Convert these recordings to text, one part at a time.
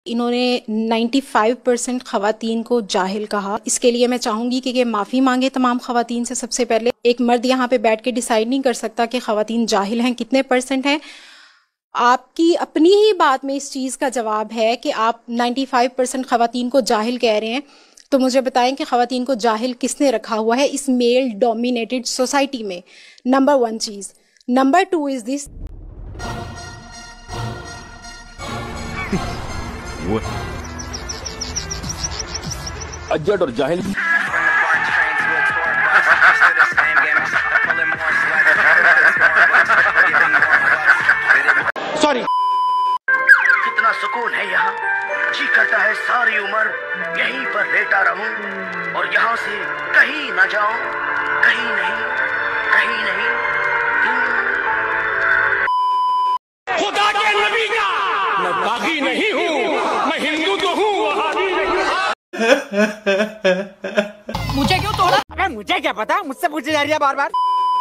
इन्होंने 95% खवातीन को जाहिल कहा। इसके लिए मैं चाहूँगी कि माफ़ी मांगे तमाम खवातीन से। सबसे पहले एक मर्द यहाँ पे बैठ के डिसाइड नहीं कर सकता कि खवातीन जाहिल हैं, कितने % हैं। आपकी अपनी ही बात में इस चीज़ का जवाब है कि आप 95% खवातीन को जाहिल कह रहे हैं। तो मुझे बताएं कि खवातीन को जाहिल किसने रखा हुआ है इस मेल डोमिनेटेड सोसाइटी में। नंबर 1 चीज़। नंबर 2 इज़ दिस, अज्जड और जाहिल। सॉरी। कितना सुकून है यहाँ, जी करता है सारी उम्र यहीं पर लेटा रहूं और यहाँ से कहीं ना जाऊं, कहीं नहीं, कहीं नहीं। खुदा के नबी का मैं बागी नहीं हूँ, मैं हिंदू तो हूँ, वहाबी नहीं। मुझे क्यों तोड़ा? अरे मुझे क्या पता, मुझसे पूछी जा रही है बार बार।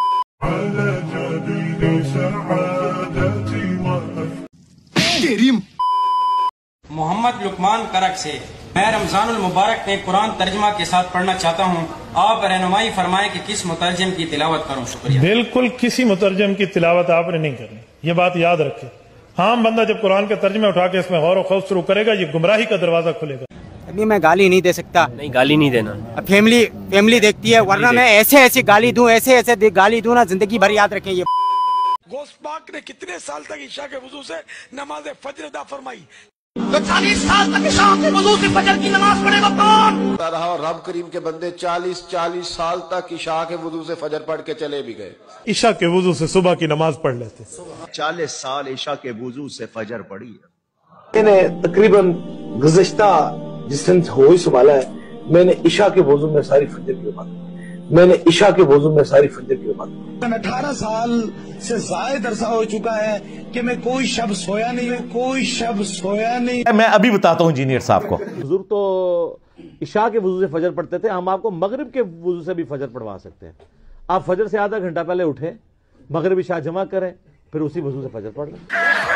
मोहम्मद लुकमान करक से मैं रमजानुल मुबारक में कुरान तर्जमा के साथ पढ़ना चाहता हूँ। आप रहनुमाई फरमाएं कि किस मुतरजम की तिलावत करूँ। शुक्रिया। बिल्कुल किसी मुतरजम की तिलावत आपने नहीं करनी, ये बात याद रखें। हाँ, बंदा जब कुरान के तर्जमे उठा के इसमें गौर व खौफ शुरू करेगा, ये गुमराही का दरवाजा खुलेगा। अभी मैं गाली नहीं दे सकता। नहीं, गाली नहीं देना। अब फैमिली देखती है, वरना मैं ऐसे गाली दूं, ऐसे गाली दूं ना, जिंदगी भर याद रखें ये। गौस पाक ने कितने साल तक ईशा के वजू से नमाज फजर अदा फरमाई? तो 40 साल तक ईशा के वजू से फजर की नमाज पढ़ेगा कौन? रहा और रब करीम के बंदे 40 साल तक ईशा के वजू से फजर पढ़ के चले भी गए। ईशा के वजू से सुबह की नमाज पढ़ लेते। 40 साल ईशा के वजू से फजर पढ़ी है। मैंने तकरीबन गुज़श्ता जिस दिन से होश संभाला है, मैंने ईशा के वजू में सारी फजर की नमाज, मैंने ईशा के वजू में सारी फजर की नमाज। 18 साल से ज़ायद अरसा हो चुका है कि मैं कोई शब्द सोया नहीं हूँ, कोई शब्द सोया नहीं। मैं अभी बताता हूँ इंजीनियर साहब को। हुजूर तो इशा के वजू से फजर पढ़ते थे, हम आपको मगरिब के वजू से भी फजर पढ़वा सकते हैं। आप फजर से आधा घंटा पहले उठें, मगरिब इशा जमा करें, फिर उसी वजू से फजर पढ़ लें।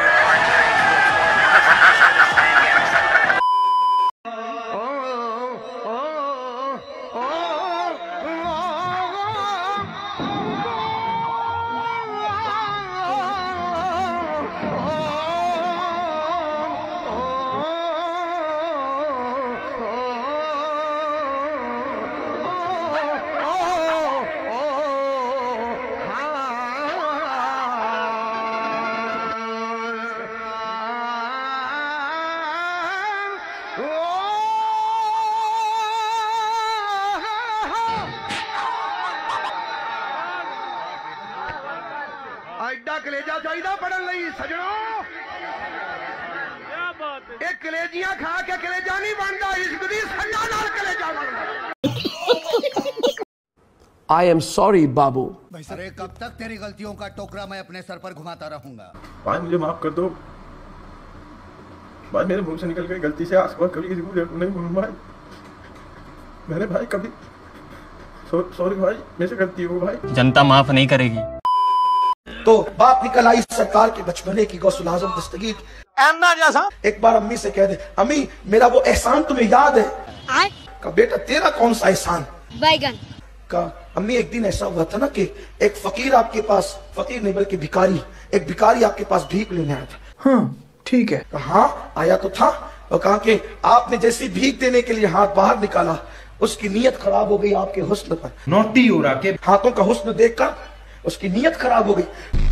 एडा कलेजा चाहिए पढ़न लई सजणों। एक कलेजियां खा के कलेजा नहीं बनता, इश्क दी सजा नाल कलेजा बनदा। आई एम सॉरी बाबू। अरे कब तक तेरी गलतियों का टोकरा मैं अपने सर पर घुमाता रहूंगा? भाई मुझे माफ कर दो भाई, मेरे मुंह से निकल गई गलती से। आज कभी किसी को नहीं बोलूँ भाई, मैंने भाई कभी। सॉरी भाई, मेरे से गलती हो भाई। जनता माफ नहीं करेगी। तो बात निकल आई सरकार के बचपने की, गौसुल आजम दस्तगीर अन्ना जैसा। एक बार अम्मी से कह दे, अम्मी मेरा वो एहसान तुम्हें याद है? का बेटा तेरा कौन सा एहसान? बैगन का। अम्मी एक दिन ऐसा हुआ था ना कि एक फकीर आपके पास, फकीर नहीं बल्कि भिखारी, एक भिखारी आपके पास भीख लेने आया था। हाँ ठीक है। हाँ आया तो था, और कहा कि आपने जैसी भीख देने के लिए हाथ बाहर निकाला, उसकी नीयत खराब हो गई आपके हुस्न पर। नोटी उड़ा के हाथों का हुस्न देखकर उसकी नीयत खराब हो गई।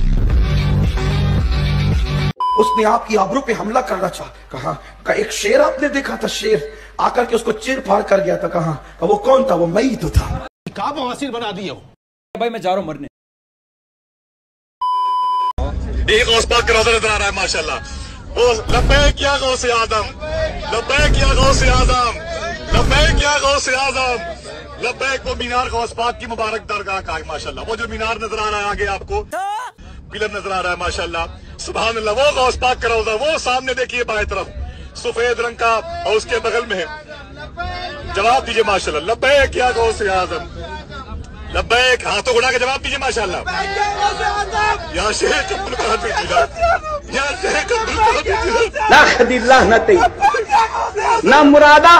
उसने आपकी आबरू पे हमला करना चाहा। कहा एक शेर आपने देखा था, शेर आकर के उसको चीर फाड़ कर गया था। कहा वो कौन था? वो मैं ही तो था। का बवासीर बना दिए हो भाई, मैं जा रहा हूँ मरने। एक गौस पाक का रोज़ा नजर आ रहा है माशाल्लाह। लब्बैक या गौस आज़म, लब्बैक या गौस आज़म, लब्बैक या गौस आज़म, लब्बैक। वो मीनार गौस पाक की मुबारक दरगाह का है माशाल्लाह। वो जो मीनार नजर आ रहा है आगे आपको, पिलर नजर आ रहा है माशाल्लाह, सुभान अल्लाह। वो गौस पाक का रोज़ा, वो सामने देखिए बाएं तरफ सफेद रंग का, और उसके बगल में है। जवाब दीजिए माशाल्लाह, लब्बैक या गौस आज़म, लब्बैक, हाथों उड़ा के जवाब दीजिए माशाल्लाह। या शेख अब्दुल कादिर जिलानी, या शेख अब्दुल कादिर जिलानी। ला खदील्लाह न तई ना मुरादा।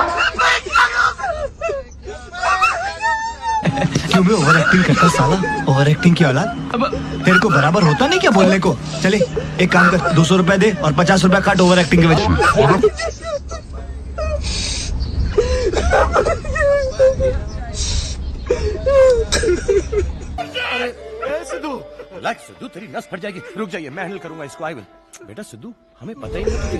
क्यों भी ओवर एक्टिंग करता साला, ओवर एक्टिंग की औलाद। अब तेरे को बराबर होता नहीं क्या बोलने को। चले एक काम कर, 200 रुपए दे और 50 रुपए काट ओवर एक्टिंग के वजह। सिद्धू, रिलैक्स सिद्धू, तेरी नस फट जाएगी। रुक जाइए, मैं हैंडल करूंगा इसको। I will. बेटा सिद्धू, हमें पता ही नहीं।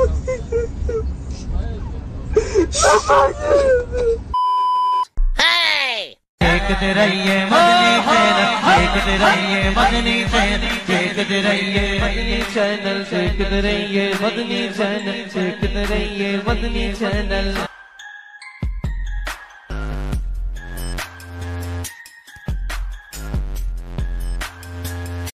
देखते रहिए मदनी चैनल, देखते रहिए मदनी चैनल, देखते रहिए मदनी चैनल, देखते रहिए मदनी चैनल, देखते रहिए मदनी चैनल।